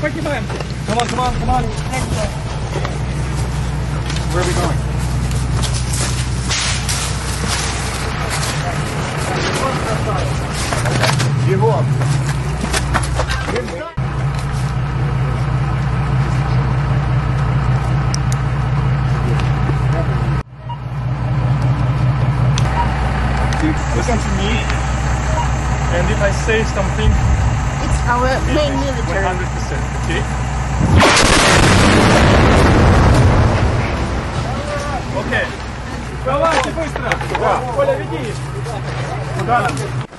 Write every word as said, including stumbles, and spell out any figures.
прогибаемся. Come on, come on, come on. Where are we going? Его. Listen to me, and if I say something, it's our main military. one hundred percent, okay? Okay. Давайте быстро! Коля, веди! Куда нам?